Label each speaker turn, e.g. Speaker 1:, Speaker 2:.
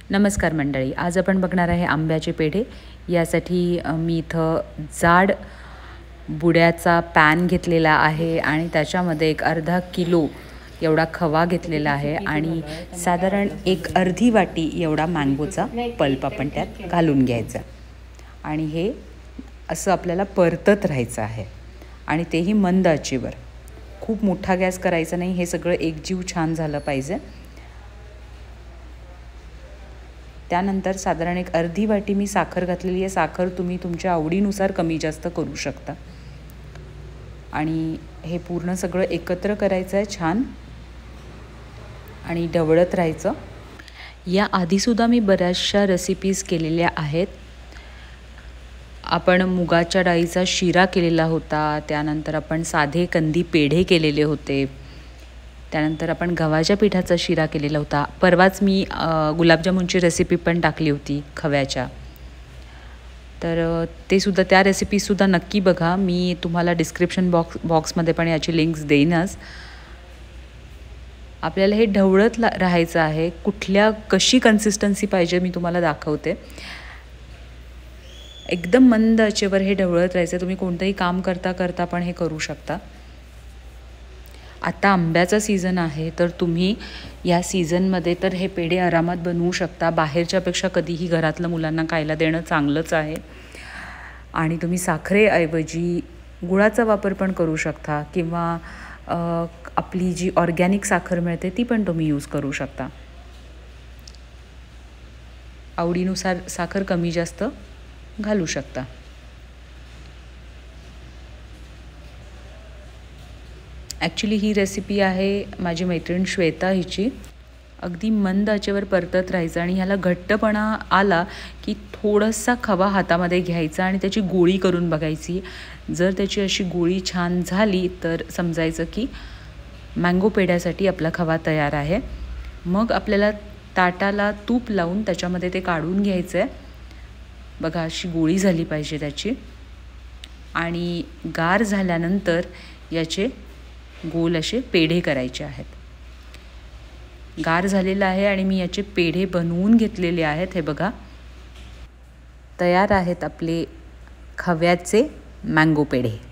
Speaker 1: नमस्कार मंडळी, आज आपण बघणार आहे आंब्याचे पेढे। यासाठी मी इथं जाड बुड्याचा पॅन घेतलेला आहे आणि त्याच्यामध्ये एक अर्धा किलो एवढा खवा घेतलेला आहे आणि साधारण एक अर्धी वाटी एवढा मँगोचा पल्प आपण त्यात घालून घ्यायचा आणि हे असं आपल्याला परतत राहायचं आहे आणि तेही मंद आचेवर। खूप मोठा गॅस करायचा नाही, हे सगळं एकजीव छान झालं पाहिजे। त्यानंतर साधारण एक अर्धी वाटी मी साखर घातलेली आहे। साखर तुम्ही तुमच्या आवडीनुसार कमी जास्त करू शकता आणि हे पूर्ण सगळं एकत्र करायचं आहे छान आणि ढवळत राहायचं। या आधीसुद्धा मी बऱ्याचशा रेसिपीज केलेल्या आहेत। आपण मुगाच्या डाळीचा शिरा केलेला होता, त्यानंतर आपण साधे कंदी पेढे केलेले होते, त्यानंतर आपण गव्हाच्या पिठाचा शिरा केलेला होता। परवाच मी गुलाबजामुनची रेसिपी पण टाकली होती खव्याच्या, तर ते सुद्धा त्या रेसिपीसुद्धा नक्की बघा। मी तुम्हाला डिस्क्रिप्शन बॉक्समध्ये पण याची लिंक्स देईनच। आपल्याला हे ढवळत राहायचं आहे। कशी कन्सिस्टन्सी पाहिजे मी तुम्हाला दाखवते। एकदम मंद आचेवर हे ढवळत राहायचं। तुम्ही कोणतंही काम करता करता पण हे करू शकता। आता आंब्याचा सीझन आहे, तर तुम्ही या सीझनमध्ये तर हे पेढे आरामात बनवू शकता। बाहेरच्यापेक्षा कधीही घरातलं मुलांना खायला देणं चांगलंच आहे आणि तुम्ही साखरेऐवजी गुळाचा वापर पण करू शकता किंवा आपली जी ऑर्गॅनिक साखर मिळते ती पण तुम्ही यूज करू शकता। आवडीनुसार साखर कमी जास्त घालू शकता। ॲक्च्युली ही रेसिपी आहे माझी मैत्रीण श्वेता हिची। अगदी मंद आचेवर परतत राहायचं आणि ह्याला घट्टपणा आला की थोडासा खवा हातामध्ये घ्यायचा आणि त्याची गोळी करून बघायची। जर त्याची अशी गोळी छान झाली तर समजायचं की मँगो पेढ्यासाठी आपला खवा तयार आहे। मग आपल्याला ताटाला तूप लावून त्याच्यामध्ये ते काढून घ्यायचं आहे। बघा, अशी गोळी झाली पाहिजे त्याची आणि गार झाल्यानंतर याचे गोल असे पेढे करायचे आहेत। गार झालेला आहे आणि मी याचे पेढे बनवून घेतलेले आहेत। हे बघा, तयार आहेत आपले खव्याचे मँगो पेढे।